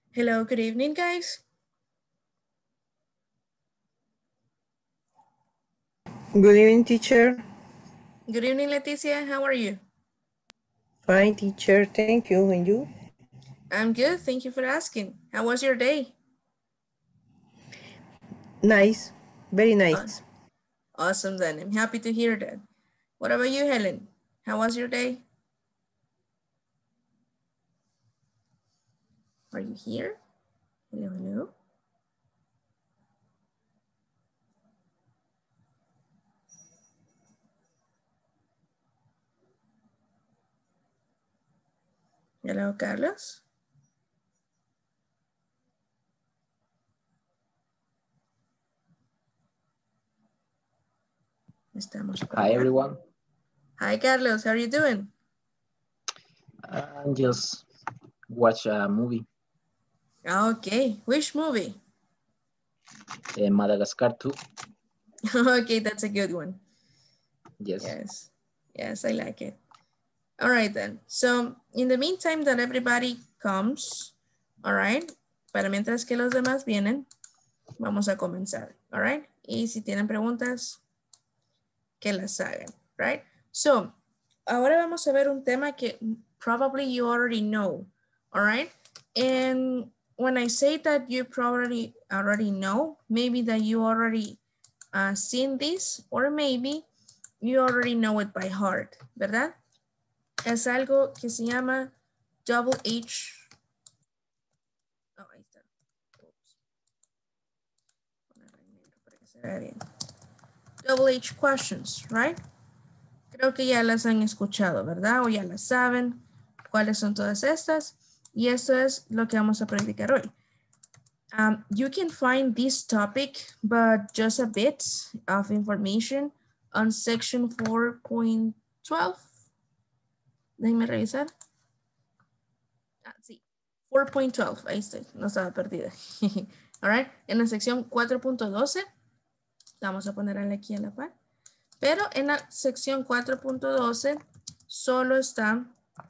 Hello, good evening, guys. Good evening, teacher. Good evening, Leticia. How are you? Fine, teacher. Thank you. And you? I'm good. Thank you for asking. How was your day? Nice. Very Uh, nice. awesome, then. I'm happy to hear that. What about you, Helen? How was your day? Are you here? Hello, hello. Hello, Carlos. Estamos por Hi acá. everyone. Hi, Carlos. How are you doing? I just watch a movie, Okay. Which movie? Madagascar 2. Okay, that's a good one. Yes. Yes. Yes, I like it. All right, then. So, in the meantime that everybody comes, all right, para mientras que los demás vienen, vamos a comenzar, all right? Y si tienen preguntas, que las hagan, right? So, ahora vamos a ver un tema que probably you already know, all right? And when I say that you probably already know, maybe that you already seen this, or maybe you already know it by heart, ¿verdad? Es algo que se llama double H. Oh, ahí está. Oops. Para que se vea bien. Double H questions, right? Creo que ya las han escuchado, ¿verdad? O ya las saben cuáles son todas estas. Y eso es lo que vamos a practicar hoy. You can find this topic, but just a bit of information on section 4.12. Déjenme revisar. Sí, 4.12, ahí estoy, no estaba perdida. All right, en la sección 4.12, vamos a ponerla aquí a la par. Pero en la sección 4.12 solo está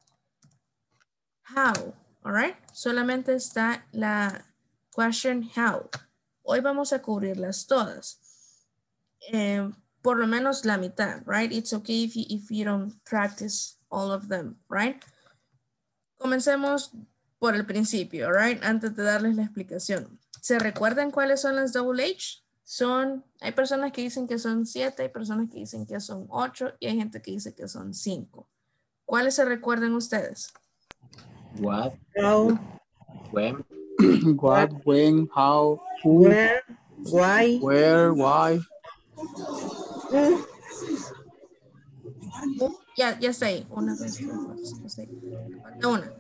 how, all right? Solamente está la question how. Hoy vamos a cubrirlas todas. Por lo menos la mitad, right? It's okay if you don't practice all of them, right? Comencemos por el principio, all right? Antes de darles la explicación. ¿Se recuerdan cuáles son las double H? Hay personas que dicen que son 7, hay personas que dicen que son 8 y hay gente que dice que son 5. ¿Cuáles se recuerdan ustedes? What? How? When? What, when, how, who, Where? Why? where, why. Ya está ahí. 1, 2, 3, 4, 5, 6. Falta una.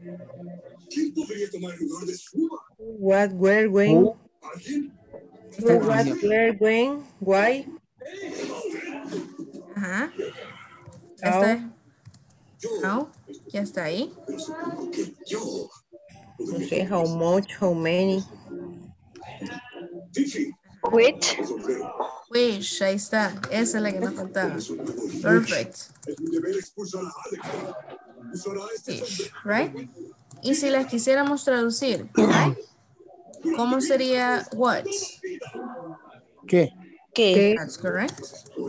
What, where, when? Who? Who, what, where, when? Why? Ajá. How? Esta es. How. Ya está ahí. No sé, how much, how many. Which? Wish. Ahí está. Esa es la que nos faltaba. Perfect. Ish, right? Y si las quisiéramos traducir, right? ¿Cómo sería what? ¿Qué? ¿Qué? ¿Qué? That's correct.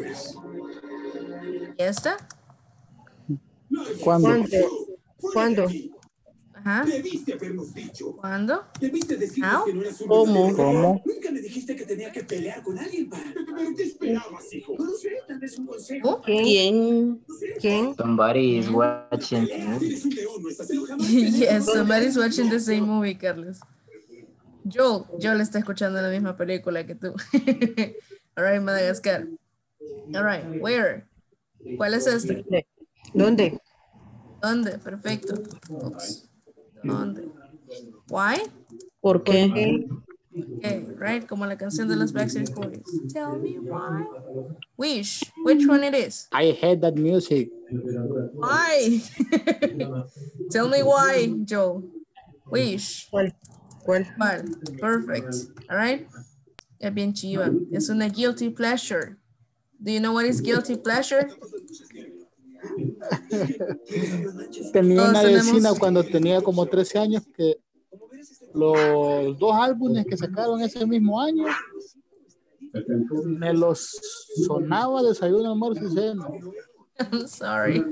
¿Y esta? ¿Cuándo? ¿Cuándo? Ajá. ¿Cuándo? How? ¿Cómo? ¿Cómo? Who? ¿Quién? ¿Quién? ¿Quién? Somebody is watching the movie. Yes, somebody's watching the same movie, Carlos. Joel está escuchando la misma película que tú. All right, Madagascar. All right, where? ¿Cuál es esta? ¿Dónde? ¿Dónde? Perfecto. Oops. ¿Dónde? Why? ¿Por ¿Por qué? qué? Okay, right? Como la canción de los Backstreet Boys. Tell me why. Wish. Which one it is? I hate that music. Why? Tell me why, Joel. Wish. ¿Cuál? ¿Cuál? Vale, perfect. All right. Es bien chiva. Es una guilty pleasure. Do you know what is guilty pleasure? Tenía Todos una vecina tenemos- cuando tenía como 13 años que los 2 álbumes que sacaron ese mismo año, me los sonaba desayuno, almuerzo y cena. I'm sorry.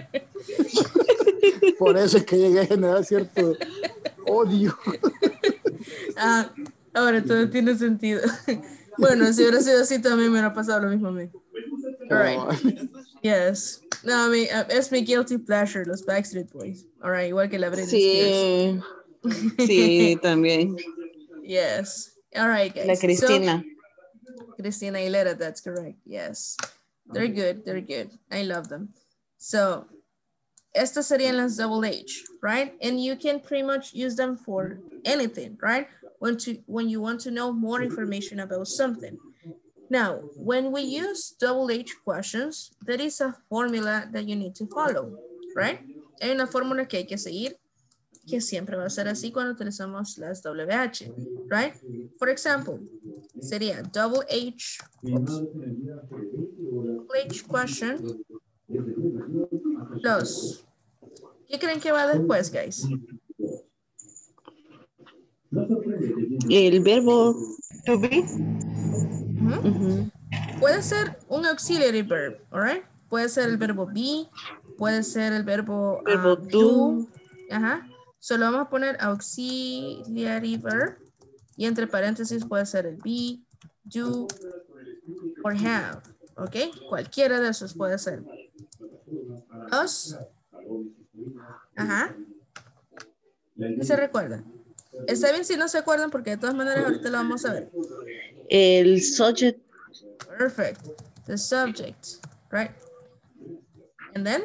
Por eso es que llegué a generar cierto odio. Ah, ahora todo tiene sentido. Bueno, si hubiera sido así, también me hubiera pasado lo mismo a mí. All right. Yes. No, I mean, es mi guilty pleasure, los Backstreet Boys. All right, igual que la Britney Spears. Sí, también. Yes. All right, guys. La Cristina. So, Cristina Aguilera, that's correct. Yes. They're good. They're good. I love them. So, estas serían las double H, right? And you can pretty much use them for anything, right? When you want to know more information about something. Now, when we use double H questions, there is a formula that you need to follow, right? Hay una fórmula que hay que seguir, que siempre va a ser así cuando utilizamos las WH, right? For example, sería double H question plus. ¿Qué creen que va después, guys? El verbo to be. Puede ser un auxiliary verb, all right? Puede ser el verbo be, puede ser el verbo do. Ajá. Solo vamos a poner auxiliary verb y entre paréntesis puede ser el be, do, or have, ¿ok? Cualquiera de esos puede ser. Dos. Ajá. ¿Qué se recuerda? Está bien si no se acuerdan porque de todas maneras ahorita lo vamos a ver. El subject. Perfect. The subject, right? And then?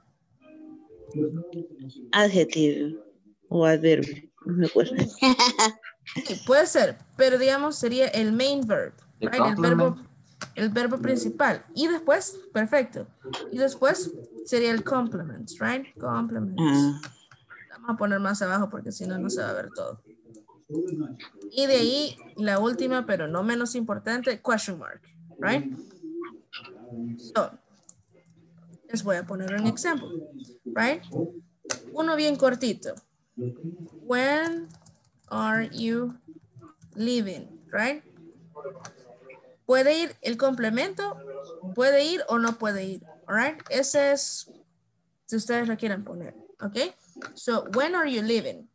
Adjective o adverbio. No me acuerdo. Sí, puede ser, pero digamos sería el main verb, right? El verbo principal. Y después, perfecto. Y después sería el complement, right? Complement. Vamos a poner más abajo porque si no, no se va a ver todo. Y de ahí, la última, pero no menos importante, question mark, right? So, les voy a poner un ejemplo, right? Uno bien cortito. When are you leaving, right? Puede ir el complemento, puede ir o no puede ir, all right? Ese es, si ustedes lo quieren poner, ¿ok? So, when are you leaving?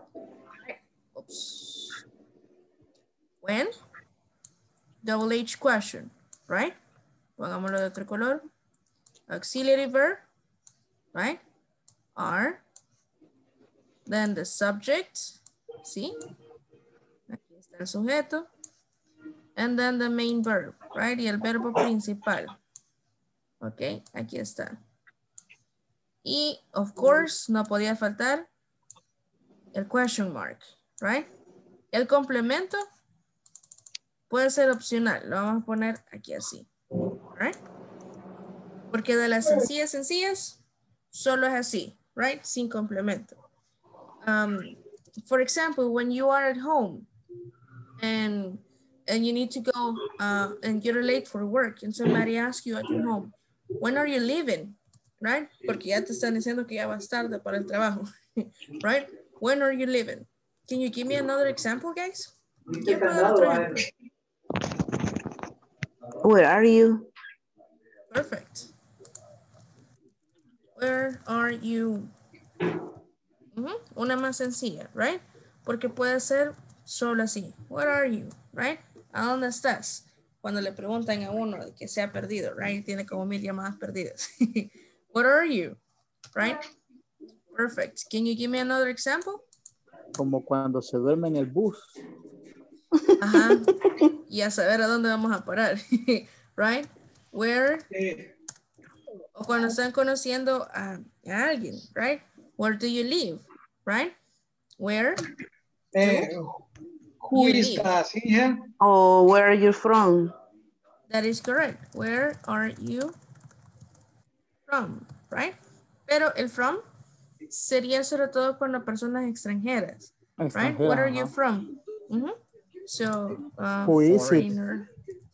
Oops. When? Double H question, right? Pongámoslo de otro color. Auxiliary verb, right? Are. Then the subject, ¿sí? Aquí está el sujeto. And then the main verb, right? Y el verbo principal. Ok, aquí está. Y, of course, no podía faltar el question mark, right? El complemento puede ser opcional. Lo vamos a poner aquí así, right? Porque de las sencillas, solo es así, right? Sin complemento. For example, when you are at home and you need to go and you're late for work and somebody asks you at your home, when are you leaving? Right? Porque ya te están diciendo que ya vas tarde para el trabajo. Right? When are you leaving? Can you give me another example, guys? ¿Quién puede dar otro ejemplo? Where are you? Perfect. Where are you? Una más sencilla, right? Porque puede ser solo así. Where are you? Right? ¿A dónde estás? Cuando le preguntan a uno de que se ha perdido, right? Tiene como 1000 llamadas perdidas. Where are you? Right? Perfect. Can you give me another example? Como cuando se duerme en el bus. Ajá. Y a saber a dónde vamos a parar. Right? Where? O cuando están conociendo a alguien, right? Where do you live? Right? Where? Who is that here? Oh, where are you from? That is correct. Where are you from? Right? Pero el from sería sobre todo con las personas extranjeras. Right? Where are you from? So, who is foreigner.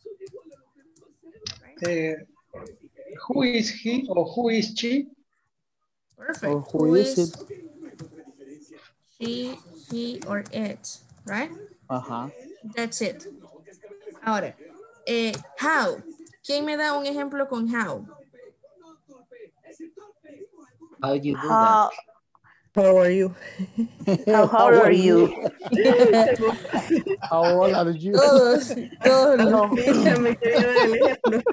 Right? Who is he or who is she? Perfect. Or who is it? she, he, or it, right? Ajá. That's it. Ahora, how. ¿Quién me da un ejemplo con how? How you do that? How, How are you? how old are you? How old are you? Todos, todos los How, Me quería dar el ejemplo.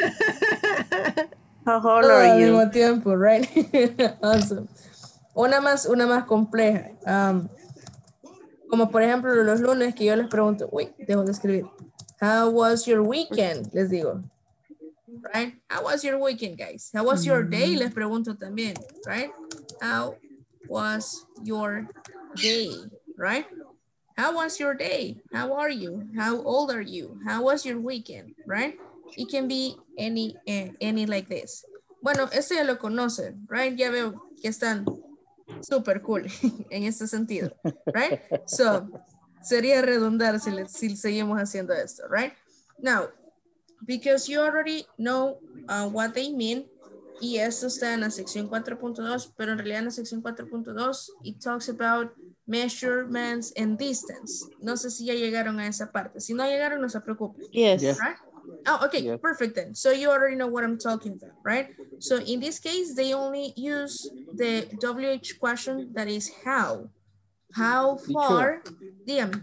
how old todos are al you? mismo tiempo, right? Awesome. Una más compleja. Como por ejemplo los lunes que yo les pregunto, wait, dejo de escribir. How was your weekend? Les digo. Right? How was your weekend, guys? How was your day? Les pregunto también, right? How was your day, right? How was your day? How are you? How old are you? How was your weekend, right? It can be any like this. Bueno, este ya lo conocen, right? Ya veo que están super cool en este sentido, right? So, sería redundar si seguimos haciendo esto, right? Now, because you already know what they mean, y esto está en la sección 4.2, pero en realidad en la sección 4.2 it talks about measurements and distance. No sé si ya llegaron a esa parte. Si no llegaron, no se preocupen. Yes. Yes. Right? Oh, okay, Yes. perfect then. So you already know what I'm talking about, right? So in this case, they only use the WH question that is how. How far, dígame.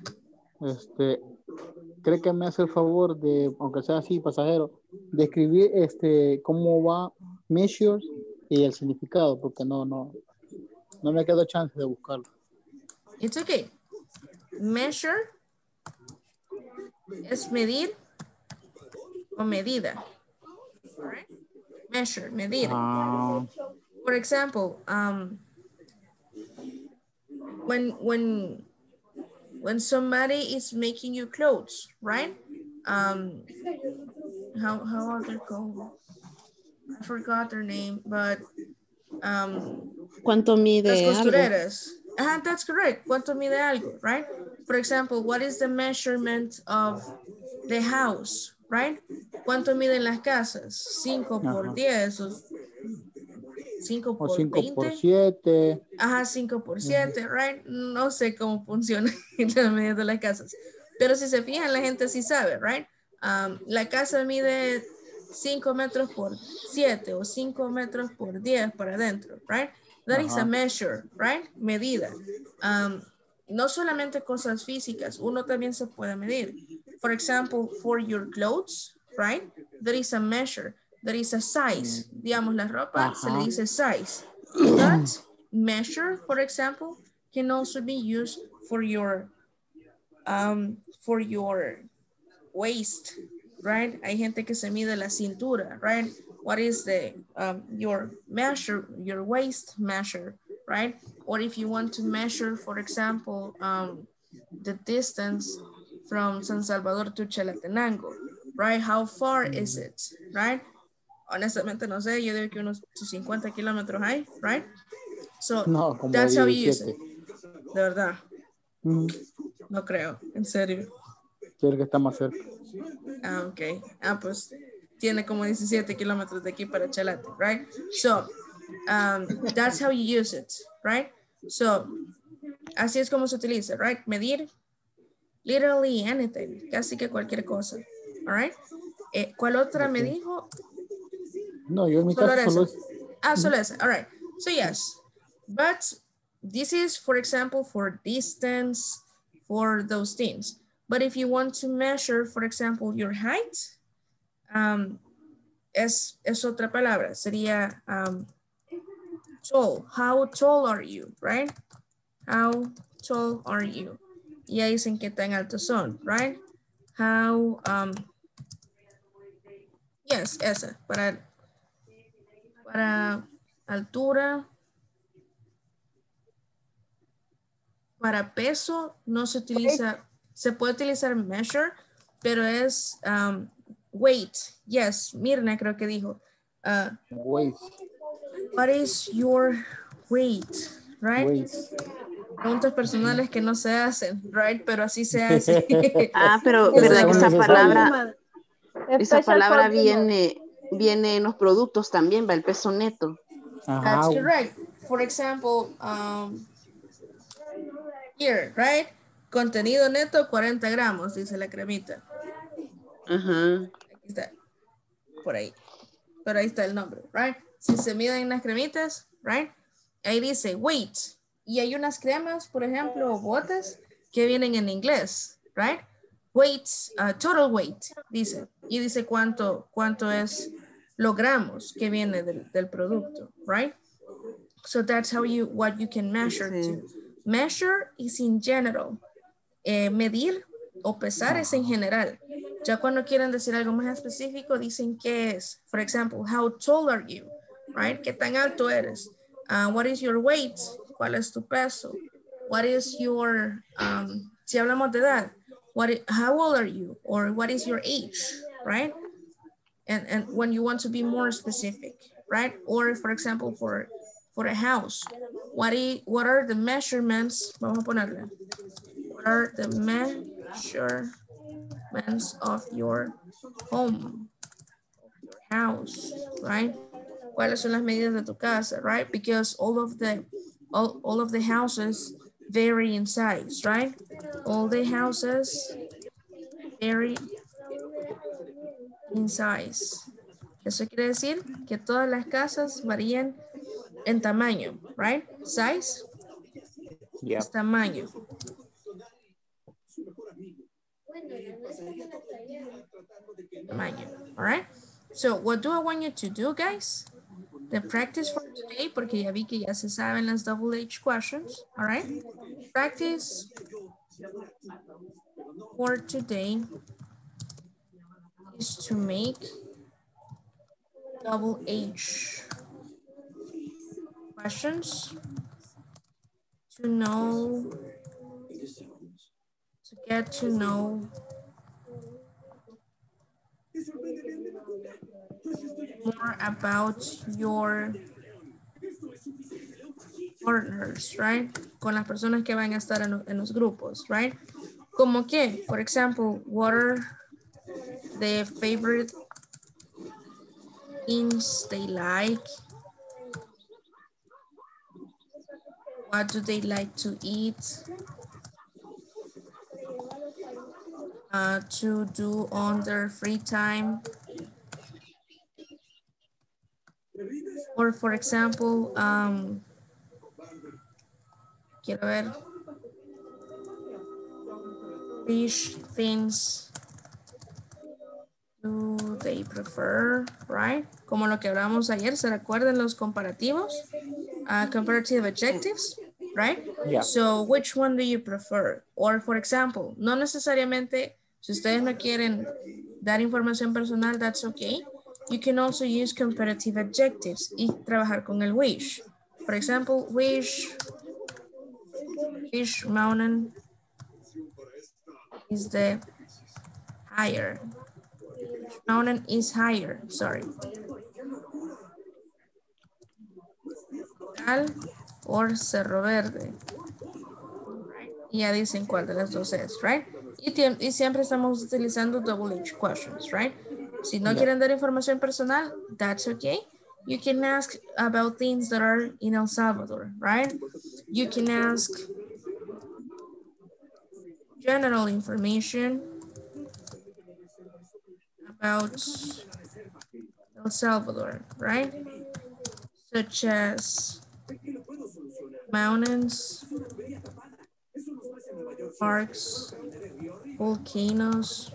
¿Cree que me hace el favor de, aunque sea así, pasajero, de escribir cómo va measures y el significado? Porque no me quedó chance de buscarlo. It's okay. Measure es medir o medida. All right? Measure, medir. For example, when somebody is making you clothes, right? How are they called? I forgot their name, but ¿Cuánto las mide algo? costureras. That's correct. ¿Cuánto mide algo, right? For example, what is the measurement of the house, right? ¿Cuánto miden las casas? 5 por 10 o 5 O por 5 20. por 7. Ajá, 5 por 7, right? No sé cómo funciona la medida de las casas. Pero si se fijan, la gente sí sabe, right? La casa mide 5 metros por 7 o 5 metros por 10 para adentro, right? That is a measure, right? Medida. No solamente cosas físicas, uno también se puede medir. For example, for your clothes, right? There is a measure. There is a size. Digamos, la ropa se le dice size. That measure, for example, can also be used for your waist, right? Hay gente que se mide la cintura, right? What is the your measure, your waist measure, right? Or if you want to measure, for example, the distance from San Salvador to Chalatenango, right? How far is it, right? Honestamente no sé, yo digo que unos 50 kilómetros hay, right? So No, como that's how you use 17. it. De verdad. No creo, en serio. Quiero que está más cerca. Ok. Pues tiene como 17 kilómetros de aquí para Chalate, right? So, that's how you use it, right? So, así es como se utiliza, right? Medir, literally anything, casi que cualquier cosa, all right? ¿Cuál otra me dijo? No, yo en mi Solo caso solo esa. Solo esa, all right. So, yes, but this is, for example, for distance, for those things. But if you want to measure, for example, your height, es otra palabra. Sería tall. How tall are you, right? How tall are you? Y ahí dicen qué tan altos son, right? How, yes, esa. Para altura. Para peso no se utiliza, se puede utilizar measure, pero es weight. Yes, Mirna creo que dijo. weight. What is your weight, right? Weight. Preguntas personales que no se hacen, right? Pero así se hace. Pero Eso verdad es que lo esa palabra viene en los productos también, va el peso neto. That's correct. For example, Here, right? Contenido neto 40 gramos, dice la cremita. Ajá. Aquí está. Por ahí. Pero ahí está el nombre, right? Si se miden las cremitas, right? Ahí dice weight. Y hay unas cremas, por ejemplo, o botes que vienen en inglés, right? Weight, total weight, dice. Y dice cuánto es los gramos que viene del producto, right? So that's what you can measure Sí. to. Measure is in general. Medir o pesar es en general. Ya cuando quieren decir algo más específico, dicen qué es. For example, how tall are you? Right? ¿Qué tan alto eres? What is your weight? ¿Cuál es tu peso? What is your, si hablamos de edad, how old are you? Or what is your age? Right? And when you want to be more specific, right? Or for example, for a house, what are the measurements? Vamos a ponerle. What are the measurements of your home, of your house, right? ¿Cuáles son las medidas de tu casa, right? Because all of the houses vary in size, right? All the houses vary in size. Eso quiere decir que todas las casas varían en tamaño, right? Size es tamaño. All right. So what do I want you to do, guys? The practice for today, porque ya vi que ya se saben las double H questions. All right. Practice for today is to make double H questions to know, to get to know more about your partners, right? Con las personas que van a estar en los grupos, right? Como que, for example, what are the favorite things they like? What do they like to eat? To do on their free time? Or for example, quiero ver, which things do they prefer, right? Como lo que hablamos ayer, ¿se recuerdan los comparativos? Comparative adjectives, right? Yeah. So which one do you prefer? Or for example, no necesariamente, si ustedes no quieren dar información personal, that's okay. You can also use comparative adjectives y trabajar con el which. For example, which mountain is the higher? Which mountain is higher? Sorry. Or Cerro Verde. Right? Y ya dicen cuál de las dos es, right? Y siempre estamos utilizando double H questions, right? Si no quieren dar información personal, that's okay. You can ask about things that are in El Salvador, right? You can ask general information about El Salvador, right? Such as mountains, parks, volcanoes,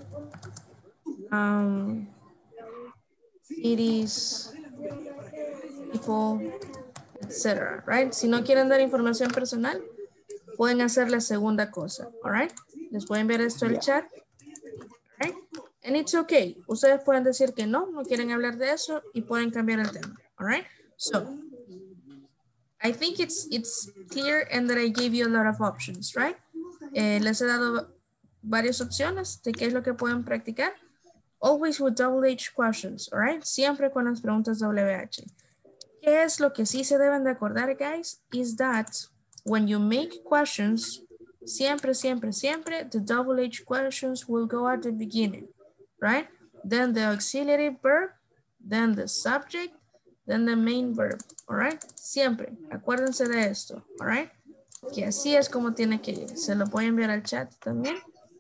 cities, people, etc. Right? Si no quieren dar información personal, pueden hacer la segunda cosa. All right? Les voy a enviar esto al chat. All right? And it's okay. Ustedes pueden decir que no quieren hablar de eso y pueden cambiar el tema. All right? So, I think it's clear and that I gave you a lot of options, right? Les he dado varias opciones de qué es lo que pueden practicar. Always with double H questions, all right? Siempre con las preguntas WH. ¿Qué es lo que sí se deben de acordar, guys? Is that when you make questions, siempre, siempre, siempre, the double H questions will go at the beginning, right? Then the auxiliary verb, then the subject, then the main verb, all right? Siempre, acuérdense de esto, all right? que así es como tiene que ir. Se lo voy a enviar al chat también.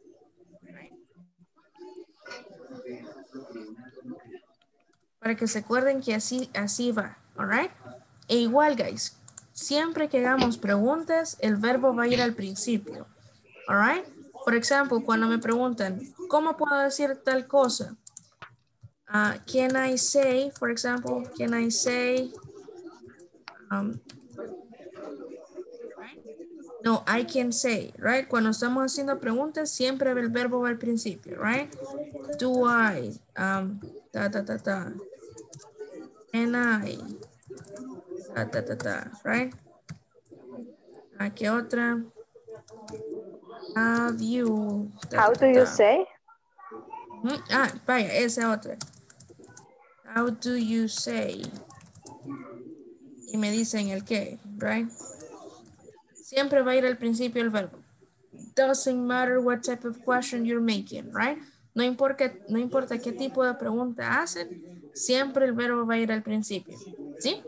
Para que se acuerden que así va, alright? E igual, guys, siempre que hagamos preguntas, el verbo va a ir al principio, alright? Por ejemplo, cuando me preguntan, ¿cómo puedo decir tal cosa? Can I say, for example, can I say, no, I can say, right? Cuando estamos haciendo preguntas, siempre el verbo va al principio, right? Do I, Can I, right? ¿Qué otra? Have you, How do you say? Vaya, esa otra. How do you say? Y me dicen el qué, right? Siempre va a ir al principio el verbo. Doesn't matter what type of question you're making, right? No importa qué tipo de pregunta hacen, siempre el verbo va a ir al principio. ¿Sí?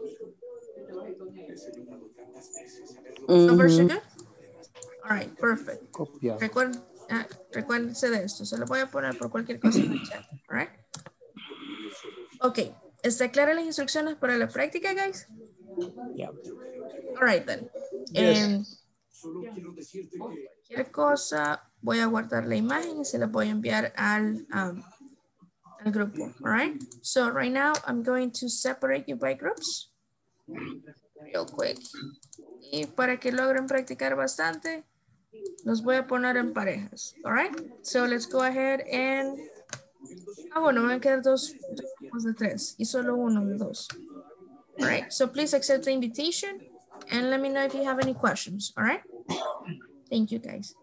So far, so good? All right, perfect. Copiado. Recuérdense de esto. Se lo voy a poner por cualquier cosa en el chat. All right? Ok. ¿Está clara las instrucciones para la práctica, guys? Yeah. All right, then. Yes. Cualquier cosa, voy a guardar la imagen y se la voy a enviar al grupo. All right? So right now, I'm going to separate you by groups. Real quick. Y para que logren practicar bastante, los voy a poner en parejas. All right? So let's go ahead and... bueno, me van a quedar dos grupos de 3 y solo uno de 2. All right? So please accept the invitation and let me know if you have any questions. All right? Thank you, guys.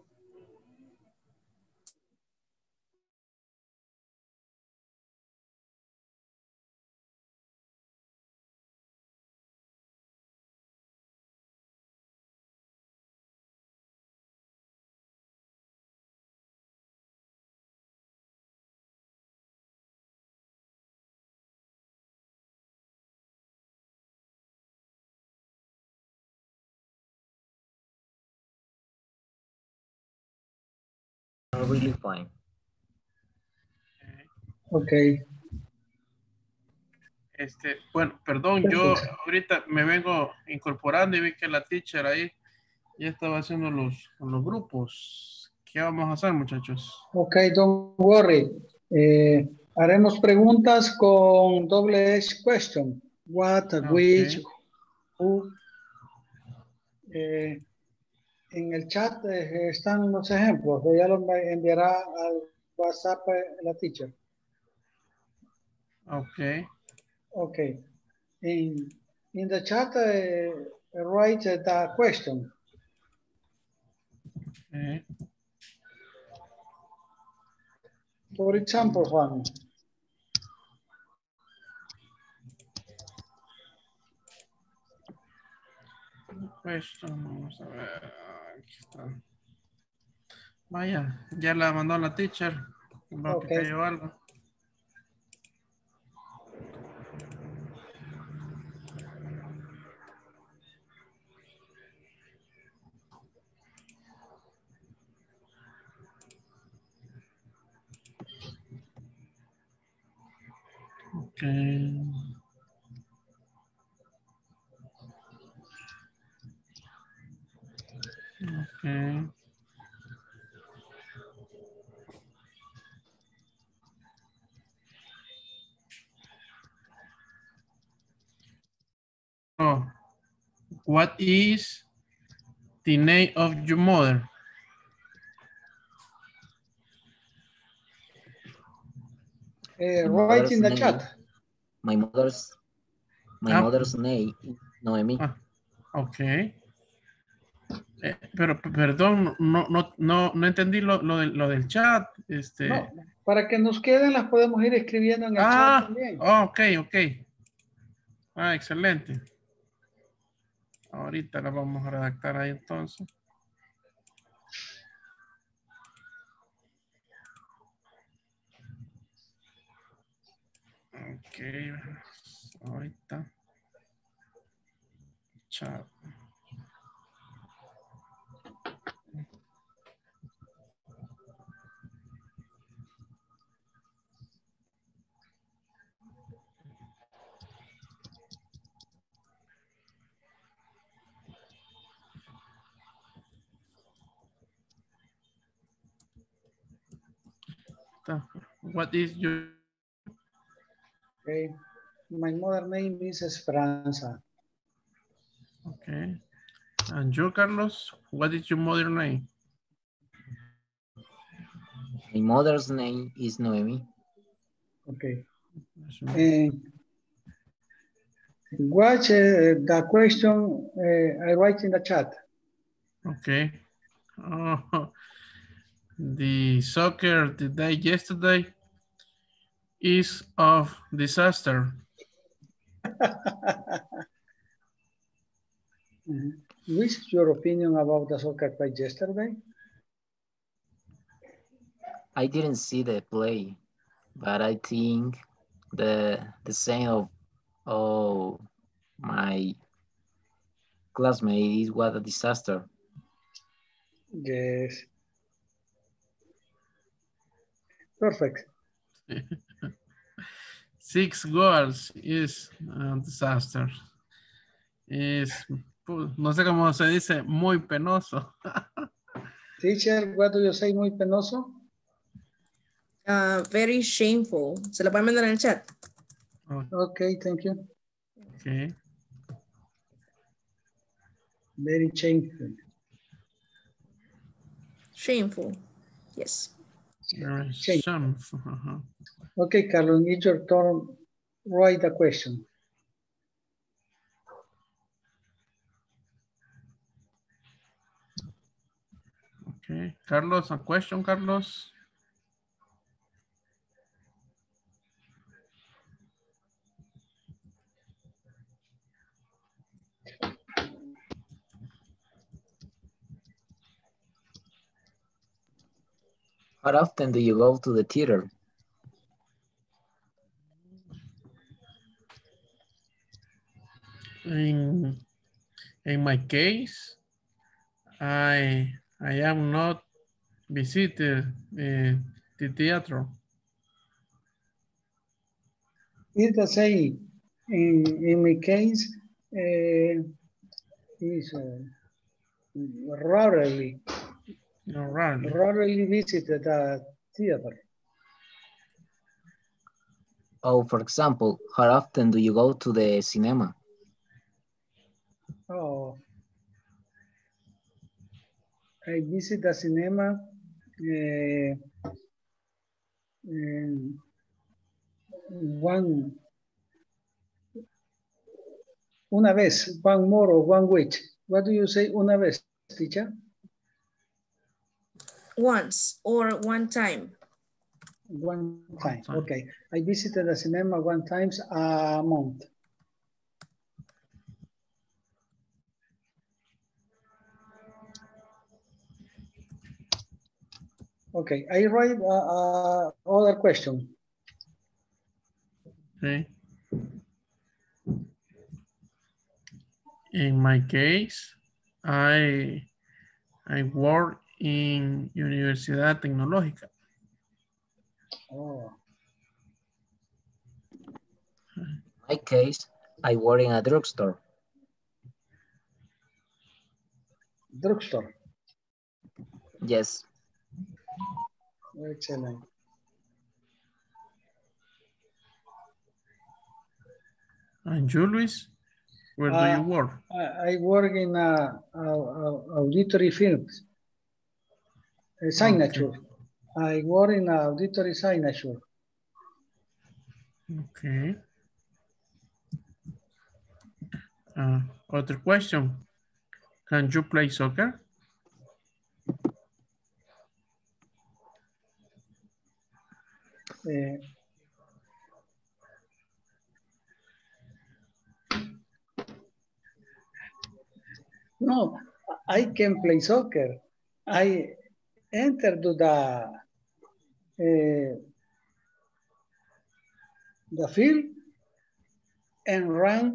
Really fine. Okay. Bueno, perdón, yo ahorita me vengo incorporando y vi que la teacher ahí ya estaba haciendo los grupos. ¿Qué vamos a hacer, muchachos? Okay, don't worry. Haremos preguntas con doble H question. What, which, Okay. who. En el chat están unos ejemplos. Ella los enviará al WhatsApp la teacher. Okay. Okay. In the chat, write the question. Okay. For example, Juan. Question, vamos a ver. Aquí está. Vaya, ya la mandó la teacher. Creo que Okay. cayó algo. Okay. Okay. Oh, what is the name of your mother? Write in the chat. My mother's name, Noemi. Okay. Pero perdón, no entendí lo del chat. No, para que nos queden las podemos ir escribiendo en el chat también. Ok. Excelente. Ahorita la vamos a redactar ahí entonces. Ok. Ahorita. Chat. What is your... Okay. My mother name is Esperanza. Okay. And you, Carlos, what is your mother name? My mother's name is Noemi. Okay. Watch the question I write in the chat. Okay. Oh, the soccer the day yesterday is of disaster. Which is your opinion about the soccer play yesterday? I didn't see the play, but I think the same of my classmate is what a disaster. Yes. Perfect. 6 goals is a disaster. Es, no sé cómo se dice, muy penoso. Teacher, what do you say, muy penoso? Very shameful. Se lo pueden mandar en el chat. Okay, thank you. Okay. Very shameful. Shameful. Yes. Shameful. Okay, Carlos, it's your turn. Write the question. Okay. Carlos, a question, Carlos. How often do you go to the theater? In my case, I am not visited the theater. It's the same. In my case, is rarely visited the theater. Oh, for example, how often do you go to the cinema? Oh, I visit the cinema una vez, one more or one week. What do you say, una vez, teacher? Once or one time. One time, okay. I visited the cinema one time a month. Okay, I write other question. Okay. In my case, I work in Universidad Tecnológica. Oh. In my case, I work in a drugstore. Drugstore? Yes. Excellent. And you, Luis, where do you work? I work in auditory firms. Signature. Okay. I work in auditory signature. Okay. Other question. Can you play soccer? No, I can play soccer. I entered the field and ran,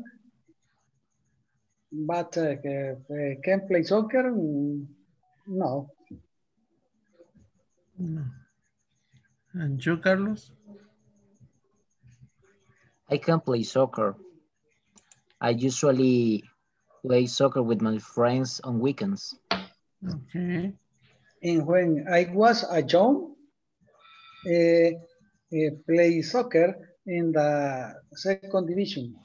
but can play soccer? No. No. And you, Carlos? I can play soccer. I usually play soccer with my friends on weekends. Okay. And when I was a young, play soccer in the second division.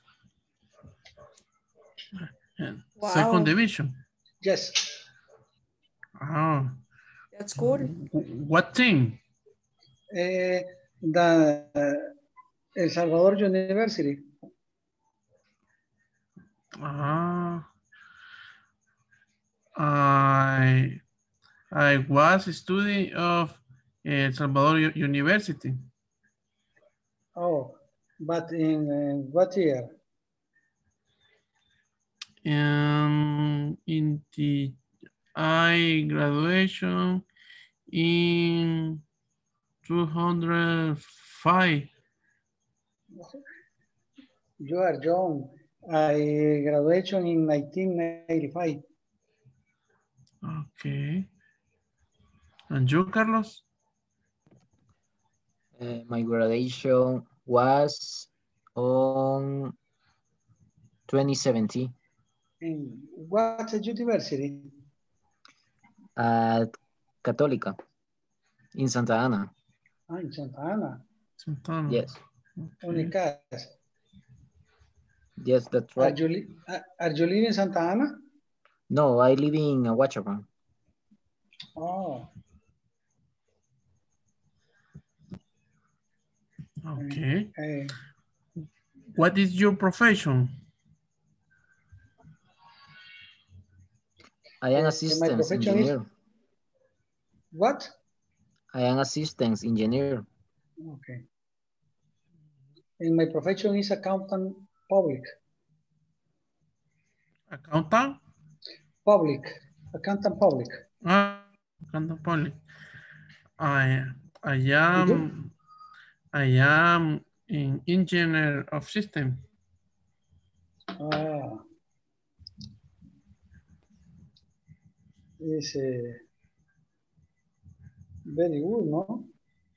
Wow. Second division. Yes. Oh. That's cool. What team? The El Salvador University. I was a student of El Salvador University. Oh, but in what year? In the graduation in 2005. You are young. I graduation in 1985. Okay. And you, Carlos? My graduation was on 2017. In what university? At Católica in Santa Ana. Ah, in Santa Ana. Santa Ana. Yes. Okay. Unicas. Yes, that's right. Are you living in Santa Ana? No, I live in Ahuachapán. Oh. Okay. What is your profession? I am assistant engineer. Is... What? I am assistant engineer. Okay. And my profession is accountant public. Accountant? Public. Accountant public. Accountant public. I am an engineer of system. Ah. It's very good, no?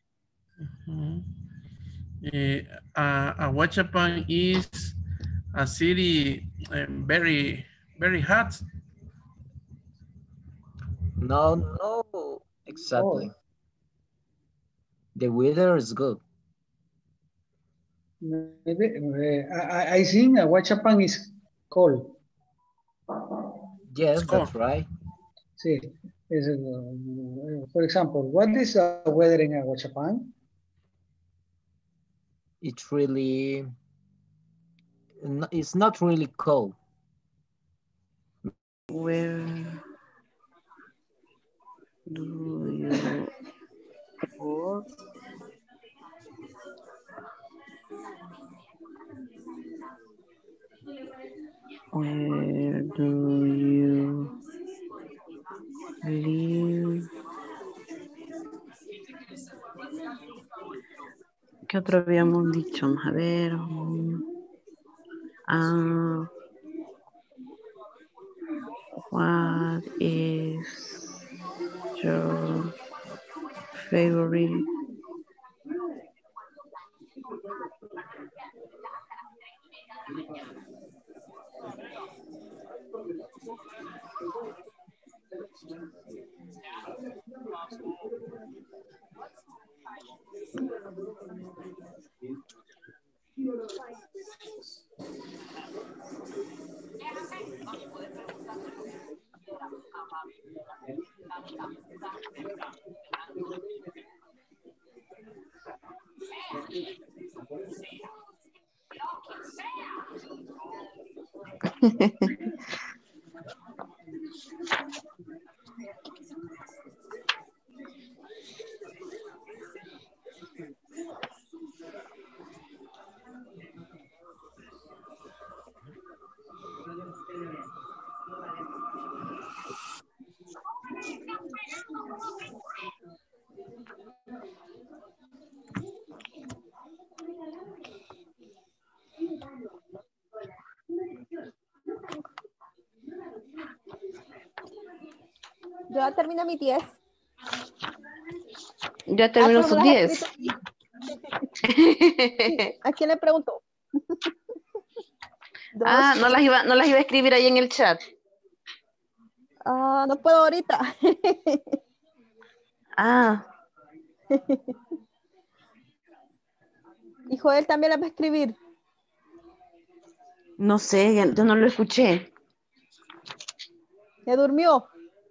Ahuachapán is a city very, very hot. No, exactly. Oh. The weather is good. Maybe, I think Ahuachapán is cold. Yes, that's right. Sí. For example, what is the weather in Ahuachapán? It's not really cold. Where do you work? Where do you live? ¿Qué otro habíamos dicho? A ver. What is your favorite Ya termina mi 10. Ya terminó sus 10. ¿A quién le preguntó? No las iba a escribir ahí en el chat. No puedo ahorita. Y Joel también la va a escribir. No sé, yo no lo escuché. Ya durmió.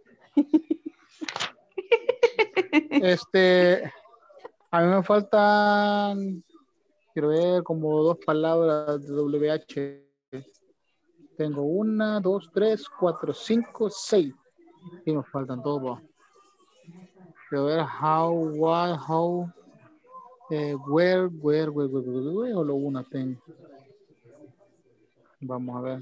A mí me faltan, quiero ver, como 2 palabras de WH. Tengo 1, 2, 3, 4, 5, 6. Y me faltan todos. Quiero ver how, what, how, where, solo una tengo. Vamos a ver.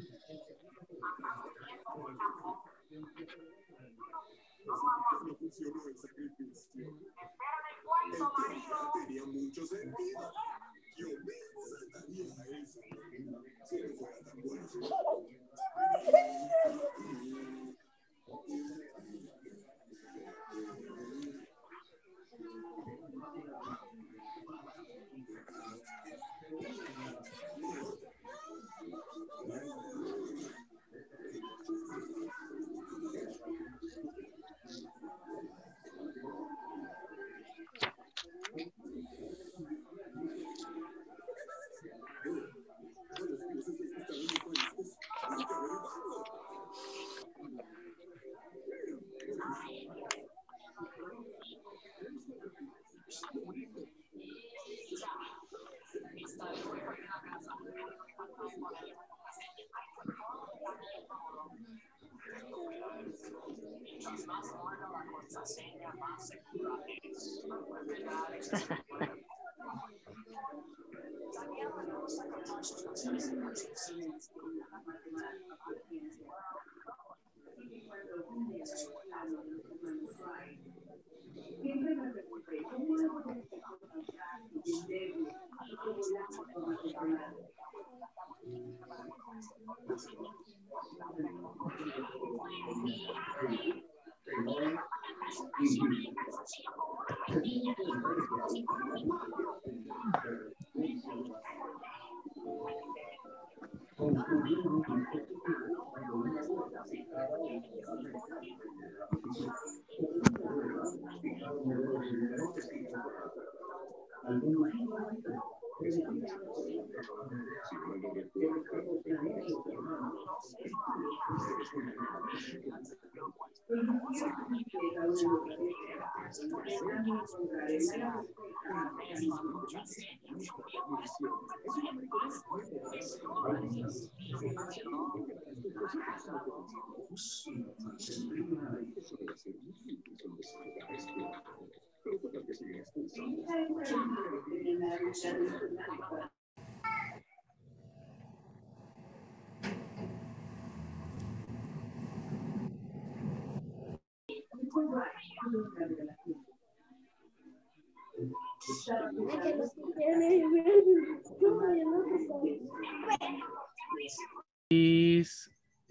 Es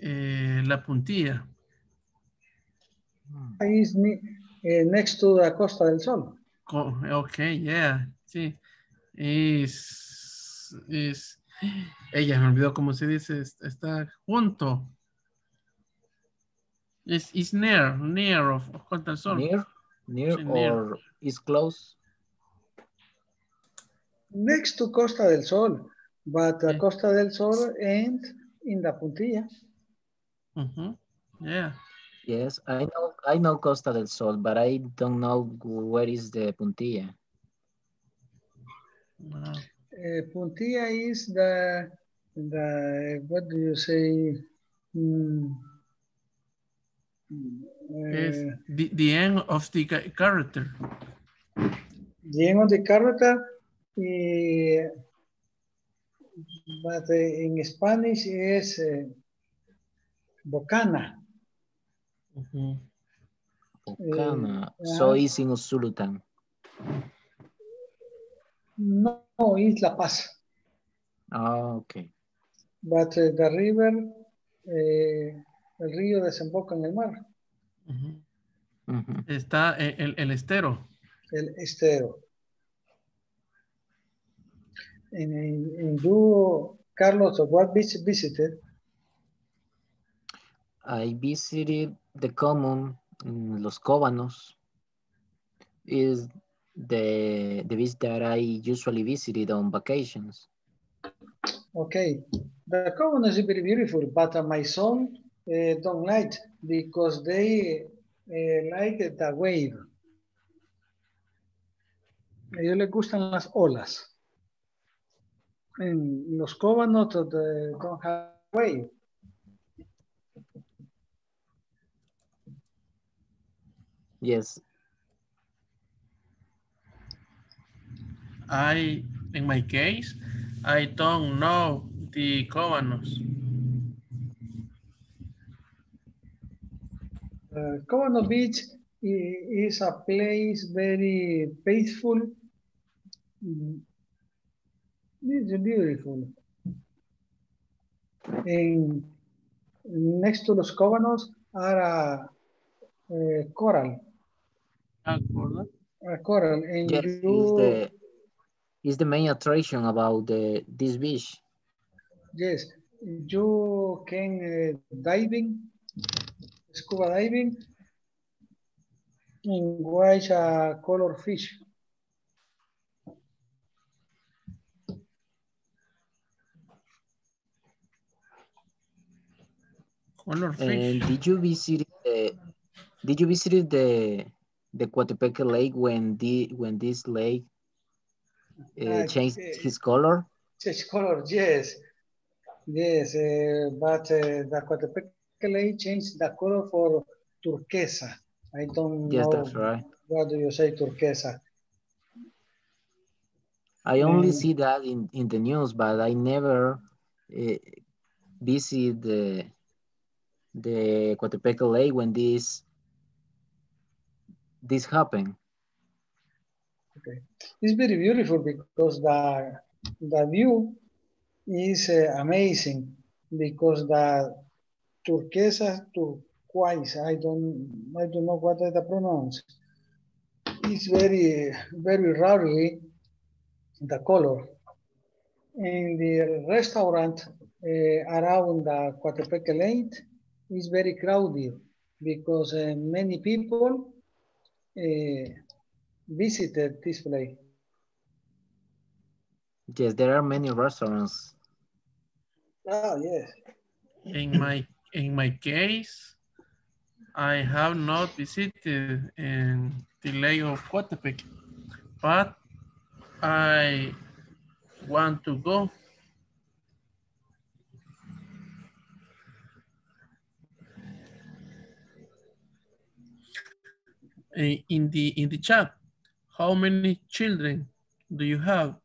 la puntilla. Is next to the Costa del Sol. Okay, yeah, sí. Ella me olvidó cómo se dice, está junto. Is near of Costa del Sol. Near Sí, or is close? Next to Costa del Sol, but the Costa del Sol ain't in the puntilla. Yeah. Yes, I know Costa del Sol, but I don't know where is the puntilla. Wow. Puntilla is the what do you say? It's the end of the character. The end of the character, but in Spanish is Bocana. Bocana. So it's in Usulután. No, it's La Paz. Oh, okay. But the river, el río desemboca en el mar. Está el estero. El estero. And you, Carlos, what beach visited? I visited the common, Los Cóbanos. Is the beach that I usually visited on vacations. Okay, the Covenant is very beautiful, but my son don't like because they like the wave. A ellos les gustan las olas. En los Covenant don't have wave. Yes. In my case, I don't know the Covanos. Covenant Beach is a place very peaceful. It's beautiful. And next to los Covenants are coral. Coral. And yes, is the main attraction about this beach. Yes, you can diving, scuba diving, and watch a color fish. Color fish. And did you visit the Coatepeque Lake when this lake changed his color? Change color, yes. Yes, but the Coatepeque Lake changed the color for turquesa. I don't Yes, know. that's right. What do you say, turquesa? I only see that in the news, but I never visit the Coatepeque Lake when this happened. Okay, it's very beautiful because the view is amazing because the turquoise, I don't know what I pronounce. It's very rarely the color. In the restaurant around the Coatepeque Lake is very crowded because many people visited this place. Yes, there are many restaurants. Ah, yes. In my case, I have not visited in the Lake of Coatepeque, but I want to go. In the chat, how many children do you have?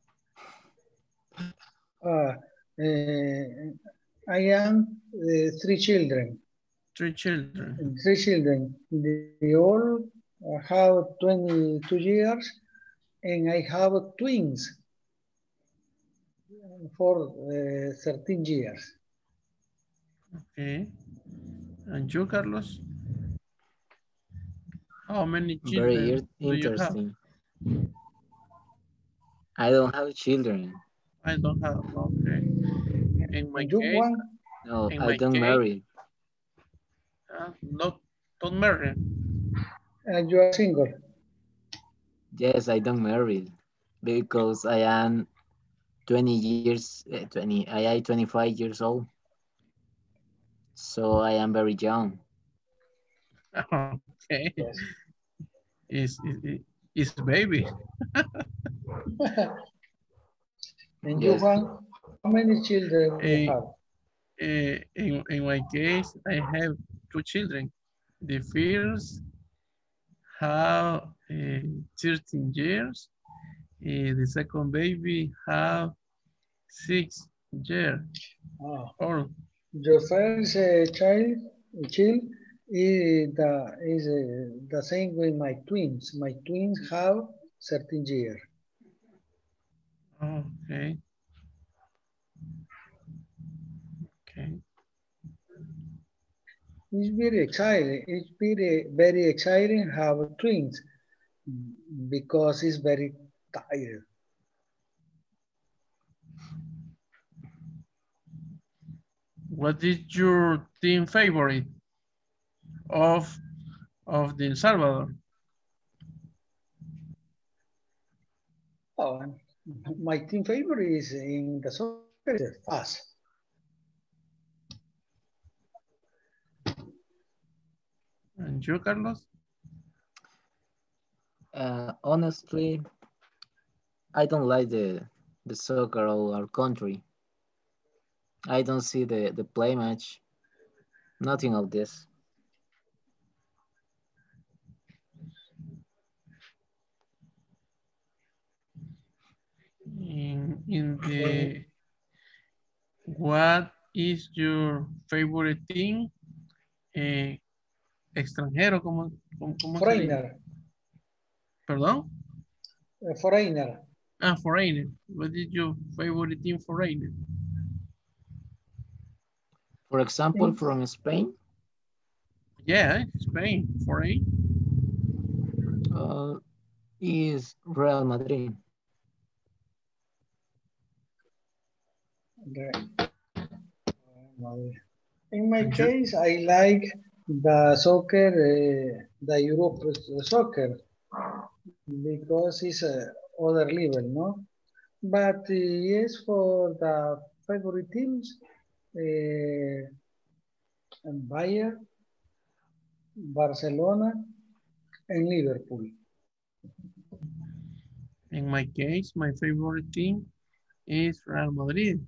I am 3 children. 3 children. 3 children. They all have 22 years, and I have twins for 13 years. Okay. And you, Carlos? How many children Very interesting. I don't have children. I don't have, okay. In my case, no, I don't marry. Don't marry. And you are single? Yes, I don't marry because I am 25 years old. So I am very young. Okay. Yes. It's baby. And you, Juan, how many children you have? In my case, I have 2 children. The first have 13 years. The second baby have 6 years old. Your first child is the same with my twins. My twins have 13 years. Okay. Okay. It's very exciting. It's very exciting have twins because it's very tired. What is your team favorite of the El Salvador? Oh, my team favorite is in the soccer is fast. And you, Carlos? Honestly, I don't like the soccer of our country. I don't see the play match. Nothing of this. In the, what is your favorite team? Extranjero, ¿cómo se dice? Foreigner. ¿Perdón? Foreigner. Ah, foreigner. What is your favorite team foreigner? For example, from Spain, Yeah, Spain, foreign. is Real Madrid. In my case, I like the soccer, the Europe soccer, because it's other level, no? But yes, for the favorite teams, Bayern, Barcelona, and Liverpool. In my case, my favorite team is Real Madrid.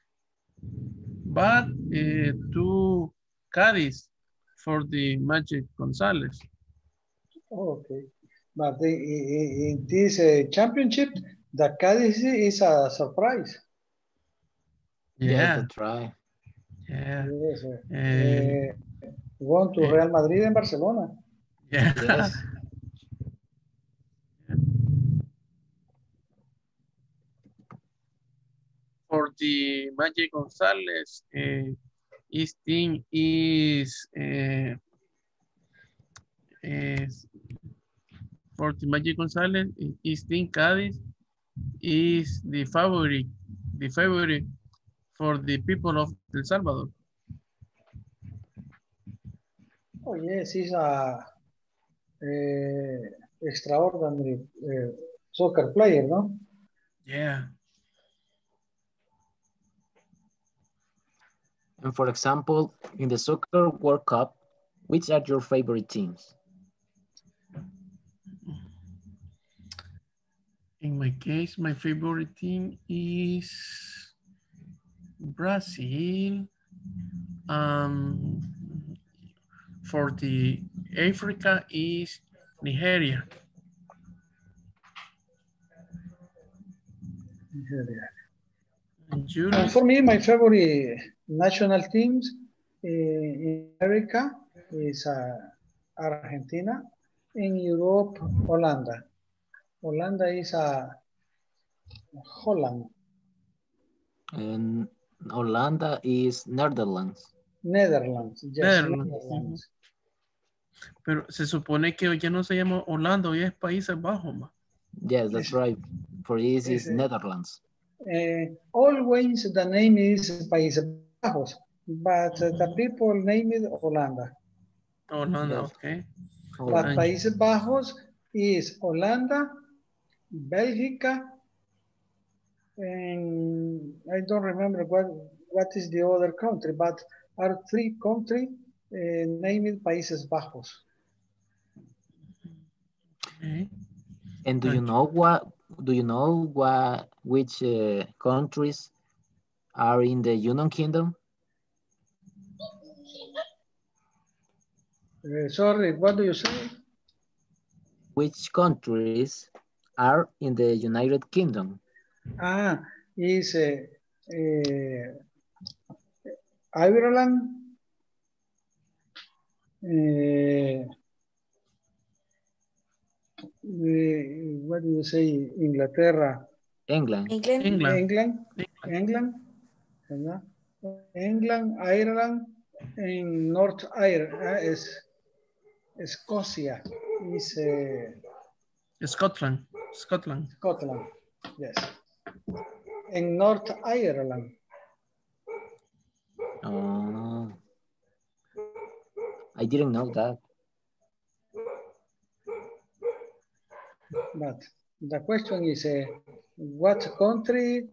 But to Cádiz for the Magic Gonzalez. Okay. But in this championship, the Cádiz is a surprise. Yeah, that's right. Yeah. Yes. Won to Real Madrid and Barcelona. Yeah. Yes. For the Magic Gonzalez, his team is for the Magic Gonzalez, his team Cádiz is the favorite for the people of El Salvador. Oh yes, he's a extraordinary soccer player, no? Yeah. And for example, in the Soccer World Cup, which are your favorite teams? In my case, my favorite team is Brazil. For the Africa is Nigeria. And for me, my favorite national teams in America is Argentina. In Europe, Holland. Holland is Holland. And Holanda is Netherlands. Netherlands, yes, Netherlands. Pero se supone que ya no se llama Holanda, hoy es Países Bajos, ma. Yes, that's right. For this is Netherlands. Always the name is Países Bajos, but the people name it Holanda. Holanda, Yes. okay. But Países Bajos is Holanda, Belgica, and I don't remember what is the other country, but are three countries named Países Bajos. Okay. And do you know which countries are in the United Kingdom? Sorry, what do you say? Which countries are in the United Kingdom? Is Ireland, what do you say, Inglaterra? England. England, Ireland, and North Ireland is Scotia is Scotland, yes, and North Ireland. Oh, I didn't know that. But the question is, What country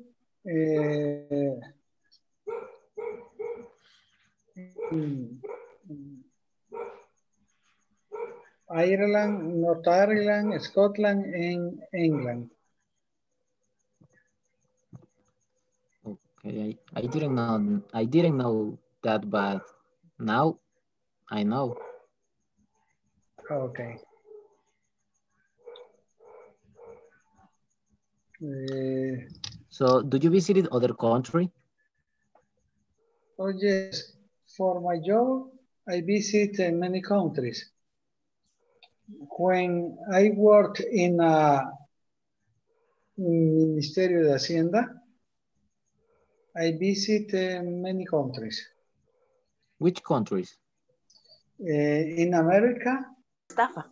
Ireland, North Ireland, Scotland, and England. Okay, I didn't know that, but now I know. Okay. So, do you visit other country? Oh yes, for my job, I visit many countries. When I worked in a Ministerio de Hacienda, I visit many countries. Which countries? In America. Estafa.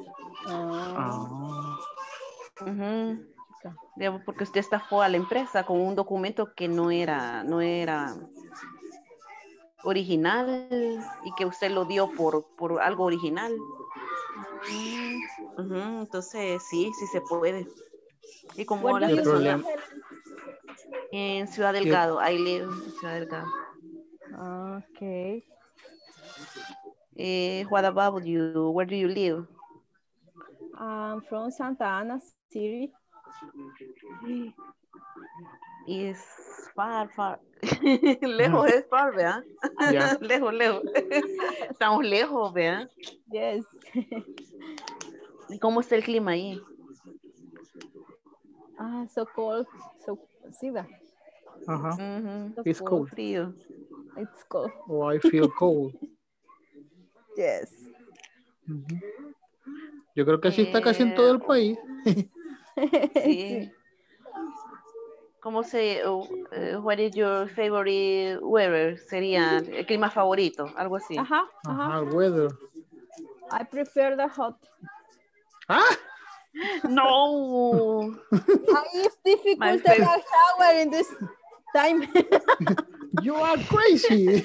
Digamos, porque usted estafó a la empresa con un documento que no era original y que usted lo dio por algo original. Entonces, sí se puede. Y como la persona en Ciudad Delgado, I live en Ciudad Delgado. Okay. What about you? Where do you live? I'm from Santa Ana City. Is far. Lejos es far, ¿verdad? Yeah. Lejos. Estamos lejos, ¿verdad? Yes. ¿Y cómo está el clima ahí? So cold. See that? So It's cold. Frío. It's cold. Oh, I feel cold. Yes. Yo creo que así está casi en todo el país. Sí. ¿Cómo what is your favorite weather? Sería el clima favorito, algo así. Weather. I prefer the hot. No. It's difficult to have shower in this time. You are crazy.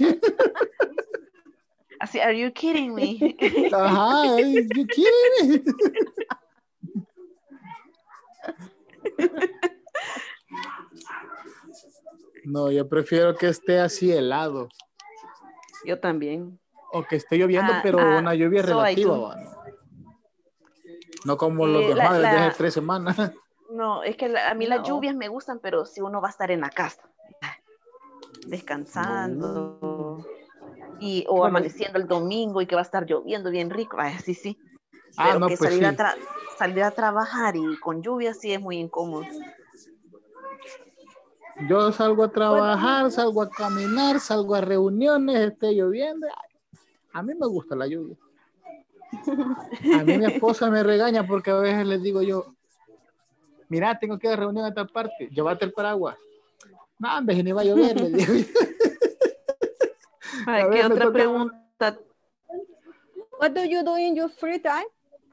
Así, are you kidding me? You kidding me? No, yo prefiero que esté así helado. Yo también. O que esté lloviendo, pero una lluvia relativa. No como los desmadres de hace 3 semanas. No, es que a mí las lluvias me gustan, pero si uno va a estar en la casa, descansando, o amaneciendo el domingo y que va a estar lloviendo bien rico, sí. Pero no, que pues salir a trabajar y con lluvia sí es muy incómodo. Yo salgo a trabajar, salgo a caminar, salgo a reuniones, esté lloviendo. A mí me gusta la lluvia. A mí mi esposa me regaña porque a veces les digo yo, mira, tengo que ir a reunión a tal parte, llévate el paraguas. No, hombre, ni va a llover, le digo yo. ¿Qué otra pregunta? What do you do in your free time?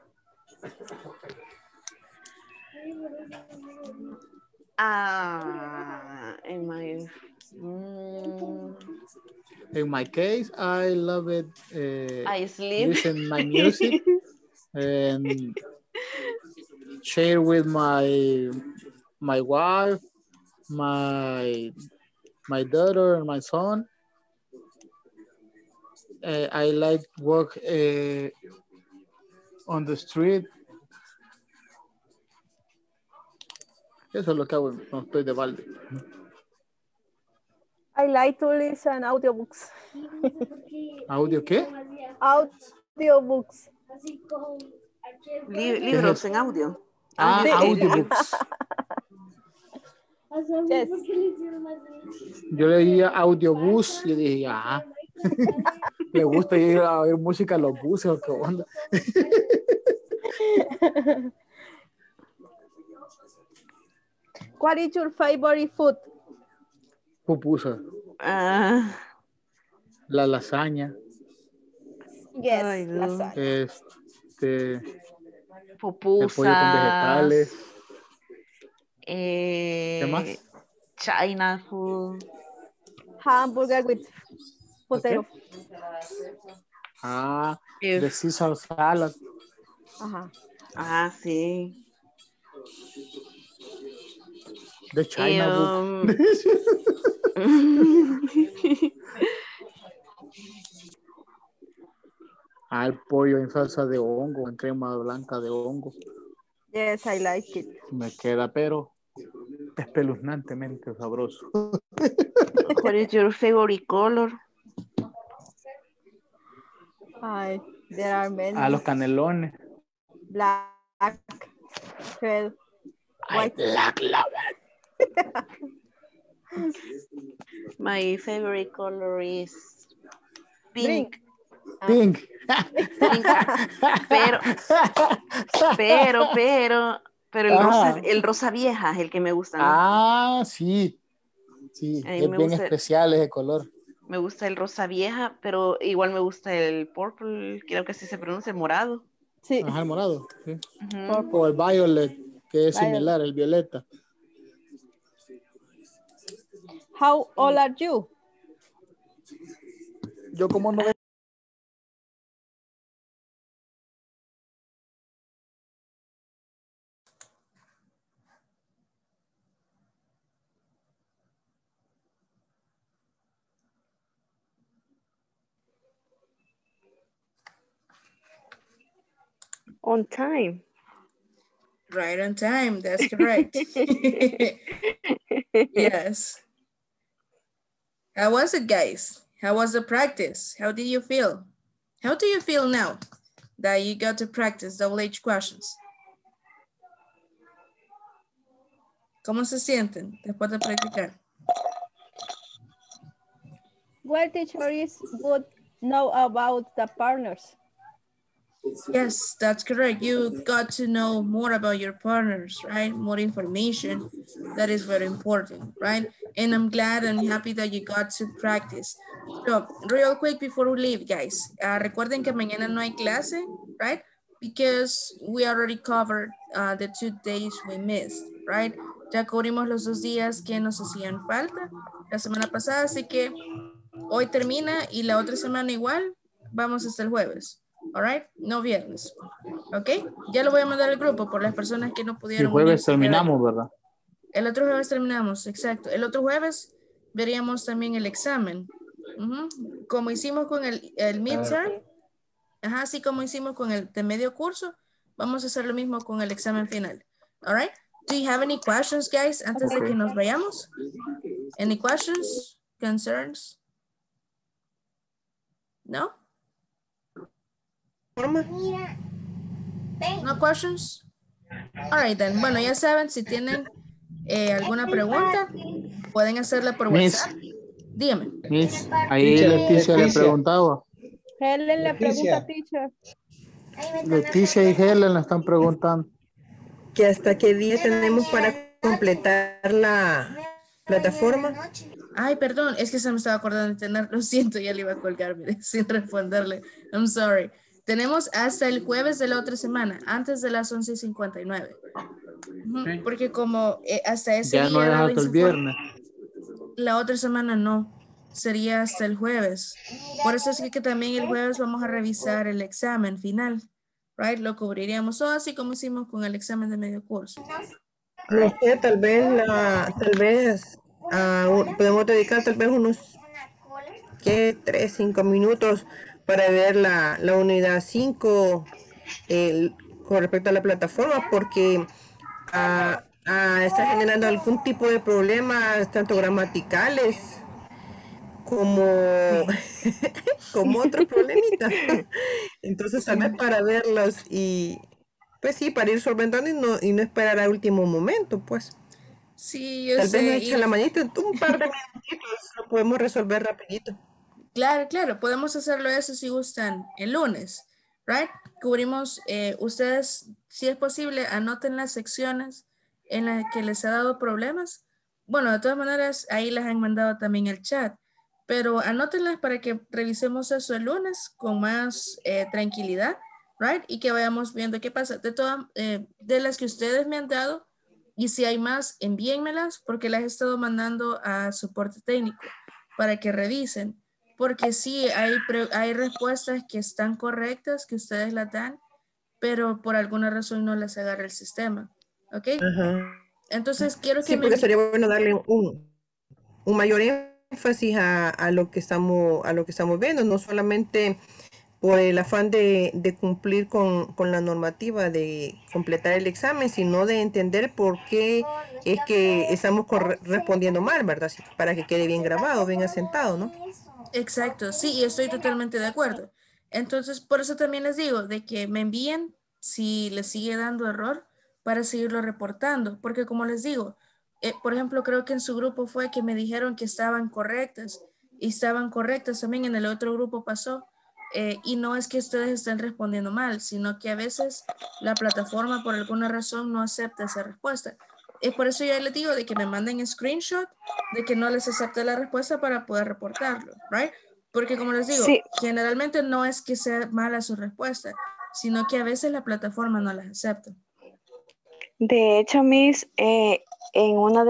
In my case, I love it. I sleep. Listen my music and share with my wife, my daughter, and my son. I like walk on the street. Eso es lo que hago, no estoy de balde. I like to listen audiobooks. ¿Audio qué? Audiobooks. Libros en audio. Audiobooks. Yes. Yo leía audiobús y dije, le gusta ir a oír música en los buses o qué onda. What is your favorite food? Pupusa. La lasaña. Yes, Ay, no. lasaña. Pupusa. El pollo con vegetales. ¿Qué más? China food. Hamburger with potato. The Caesar salad. Sí. De China book. El pollo en salsa de hongo, en crema blanca de hongo. Yes, I like it. Me queda, pero espeluznantemente sabroso. What is your favorite color? Ay, there are many. Los canelones. Black, red, white. My favorite color is pink. Pink. Pink. Pero el rosa vieja es el que me gusta, ¿no? Sí. Sí, A mí es me bien gusta- especial ese color. Me gusta el rosa vieja, pero igual me gusta el purple, creo que así se pronuncia, el morado. Sí. Ajá, el morado. Sí. Ujú. O el violet, que es Violet. similar, el violeta. How old are you? Yo como no. On time. Right on time, that's correct. Yes. How was it, guys? How was the practice? How did you feel? How do you feel now that you got to practice double H questions? ¿Cómo se sienten después de practicar? Well, teacher is good know about the partners. Yes, that's correct. You got to know more about your partners, right? More information. That is very important, right? And I'm glad and happy that you got to practice. So, real quick before we leave, guys, recuerden que mañana no hay clase, right? Because we already covered the 2 days we missed, right? Ya cubrimos los 2 días que nos hacían falta la semana pasada, así que hoy termina y la otra semana igual, vamos hasta el jueves. All right, no viernes. Ok, ya lo voy a mandar al grupo por las personas que no pudieron. El jueves unirse el día de hoy. terminamos, ¿verdad? El otro jueves terminamos, exacto. El otro jueves veríamos también el examen. Como hicimos con el midterm, así como hicimos con el de medio curso, vamos a hacer lo mismo con el examen final. All right, do you have any questions, guys, antes de que nos vayamos? Any questions, concerns? No? No questions? All right, then. Bueno, ya saben, si tienen alguna pregunta, pueden hacerla por Miss. WhatsApp. Dígame. Miss, ahí Leticia le preguntaba. Helen le Leticia. pregunta, teacher. Leticia y Helen le están preguntando. ¿Que hasta qué día tenemos para completar la plataforma? Ay, perdón, es que se me estaba acordando de tener, lo siento, ya le iba a colgar, mire, sin responderle. I'm sorry. Tenemos hasta el jueves de la otra semana, antes de las 11:59. Sí. Porque como hasta ese Ya día no es dado hasta el informe, viernes. la otra semana no, sería hasta el jueves. Por eso es que también el jueves vamos a revisar el examen final, right? Lo cubriríamos todo así como hicimos con el examen de medio curso. No sé, tal vez podemos dedicar tal vez unos 3, 5 minutos para ver la unidad 5 con respecto a la plataforma, porque está generando algún tipo de problemas, tanto gramaticales como, como otros problemitas. Entonces, tal vez para verlos y, pues sí, para ir solventando y no esperar al último momento, pues. Sí, yo Tal sé. vez nos echa la manita, un par de minutitos, lo podemos resolver rapidito. Claro, podemos hacerlo eso si gustan el lunes, right? Cubrimos, ustedes, si es posible, anoten las secciones en las que les ha dado problemas. Bueno, de todas maneras, ahí les han mandado también el chat, pero anótenlas para que revisemos eso el lunes con más tranquilidad, right? Y que vayamos viendo qué pasa. De las que ustedes me han dado, y si hay más, envíenmelas porque las he estado mandando a soporte técnico para que revisen. Porque sí, hay respuestas que están correctas, que ustedes las dan, pero por alguna razón no las agarra el sistema. ¿Ok? Entonces, quiero que Sí, me... porque sería bueno darle un mayor énfasis a lo que estamos viendo, no solamente por el afán de cumplir con la normativa de completar el examen, sino de entender por qué es que estamos respondiendo mal, ¿verdad? Así que para que quede bien grabado, bien asentado, ¿no? Exacto, sí, y estoy totalmente de acuerdo. Entonces, por eso también les digo de que me envíen si les sigue dando error para seguirlo reportando, porque como les digo, por ejemplo, creo que en su grupo fue que me dijeron que estaban correctas y estaban correctas también en el otro grupo pasó. Y no es que ustedes estén respondiendo mal, sino que a veces la plataforma por alguna razón no acepta esa respuesta. Es por eso yo les digo de que me manden screenshot de que no les acepte la respuesta para poder reportarlo, right? Porque como les digo, Sí, generalmente no es que sea mala su respuesta, sino que a veces la plataforma no las acepta. de hecho, Miss, en una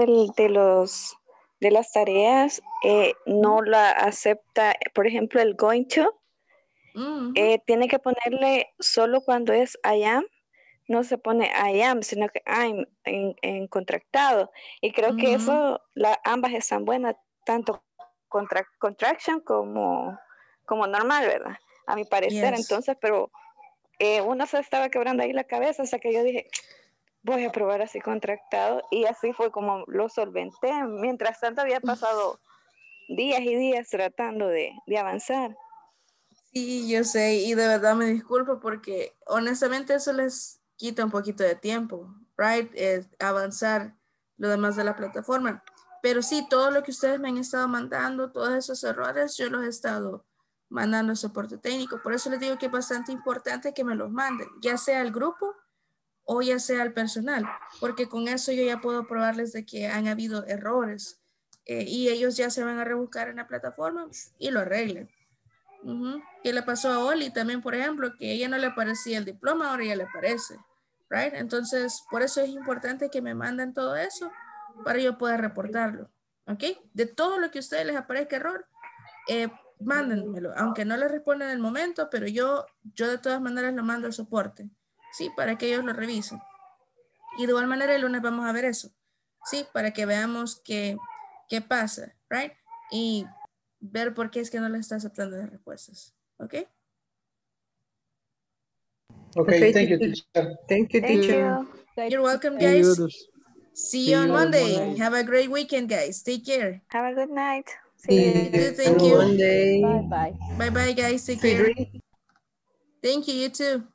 de las tareas no la acepta, por ejemplo, el going to, tiene que ponerle solo cuando es I am, no se pone I am, sino que I'm en contractado. Y creo que eso, ambas están buenas, tanto contraction como normal, ¿verdad? A mi parecer, Yes. entonces, pero uno se estaba quebrando ahí la cabeza hasta que yo dije, voy a probar así contractado, y así fue como lo solventé. Mientras tanto había pasado días y días tratando de avanzar. Sí, yo sé, y de verdad me disculpo porque honestamente eso les quita un poquito de tiempo, right? Avanzar lo demás de la plataforma. Pero sí, todo lo que ustedes me han estado mandando, todos esos errores, yo los he estado mandando a soporte técnico. Por eso les digo que es bastante importante que me los manden, ya sea al grupo o ya sea al personal, porque con eso yo ya puedo probarles de que han habido errores y ellos ya se van a rebuscar en la plataforma y lo arreglen. ¿Qué le pasó a Oli también, por ejemplo? Que a ella no le aparecía el diploma, ahora ya le aparece, right? Entonces, por eso es importante que me manden todo eso para yo poder reportarlo, ¿ok? De todo lo que a ustedes les aparezca error, mándenmelo, aunque no les responda en el momento, pero yo de todas maneras lo mando al soporte, ¿sí? Para que ellos lo revisen. Y de igual manera el lunes vamos a ver eso, ¿sí? Para que veamos qué pasa, right? Y ver por qué es que no le está aceptando las respuestas. ¿Ok? Okay, thank you, teacher. Thank you, teacher. You're welcome, See you, guys. See you on Monday. Have a great weekend, guys. Take care. Have a good night. See You too, you thank you. Monday. Bye bye. Bye-bye, guys. Take Sweet care. dreams. Thank you, you too.